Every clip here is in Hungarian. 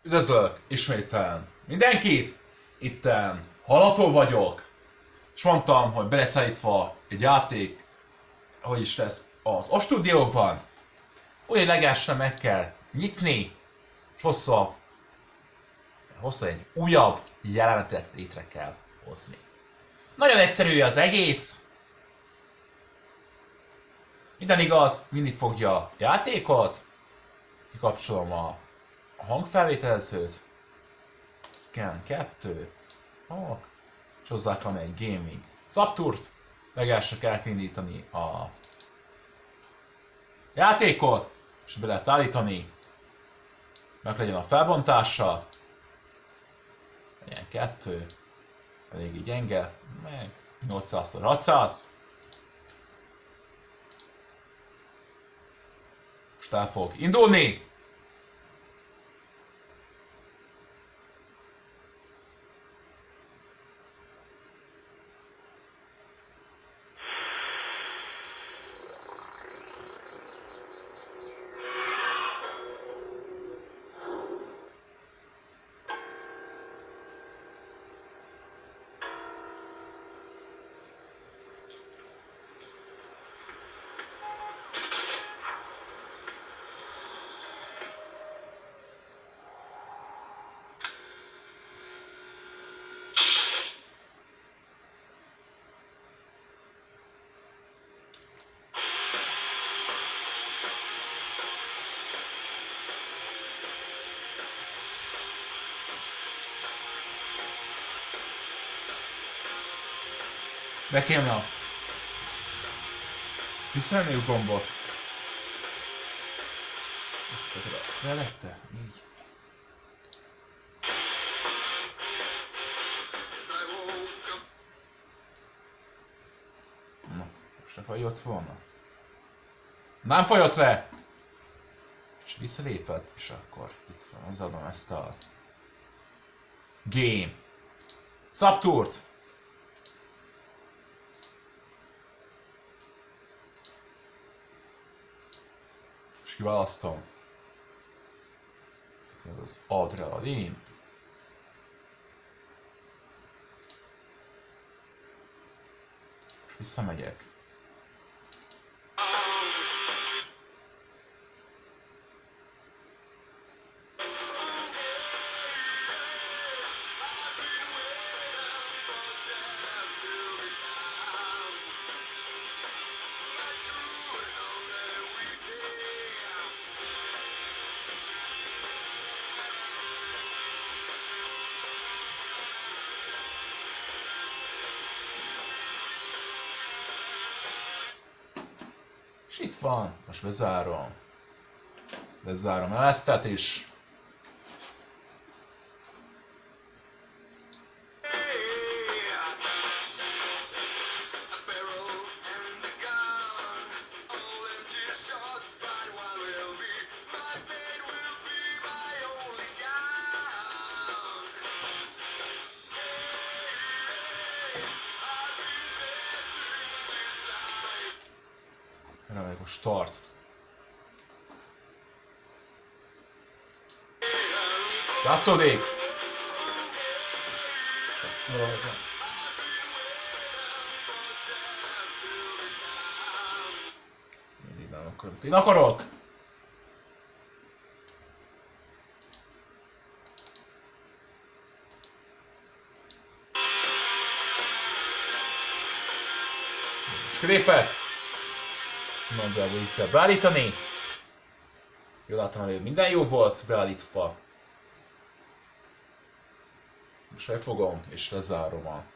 Üdvözlök ismételten mindenkit! Itten Halató vagyok, és mondtam, hogy beleszállítva egy játék, hogy is lesz az A-stúdiókban, úgyhogy legelsőre meg kell nyitni, és hosszá egy újabb jelenetet létre kell hozni. Nagyon egyszerű az egész. Minden igaz, mindig fogja a játékot, kikapcsolom a hangfelvételezőt, scan 2, és hozzá van egy gaming Zapturt, legelső kell indítani a játékot, és be lehet állítani, meg legyen a felbontása, legyen 2, eléggé gyenge, meg 800x600. Most el fog indulni! Nekem a visszamenő gombot. És visszatod a mellette, így. Na, most se folyott volna. Nem folyott le! És visszalépett, és akkor itt van, hozzáadom ezt a Game Zapturt! És kiválasztom. Ez az adrenalin. És visszamegyek. És itt van, most bezárom ezt is. Remélem a start. Játszódik! Mindig nem akarok. Én akarok! Most lépek! Nagyjából itt kell beállítani. Jól látom, hogy minden jó volt beállítva. Most megfogom és lezárom a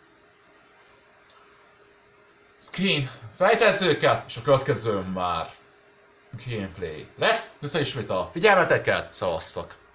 screen fejtezőket, és a következő már gameplay lesz. Köszönöm ismét a figyelmeteket, szevasztok!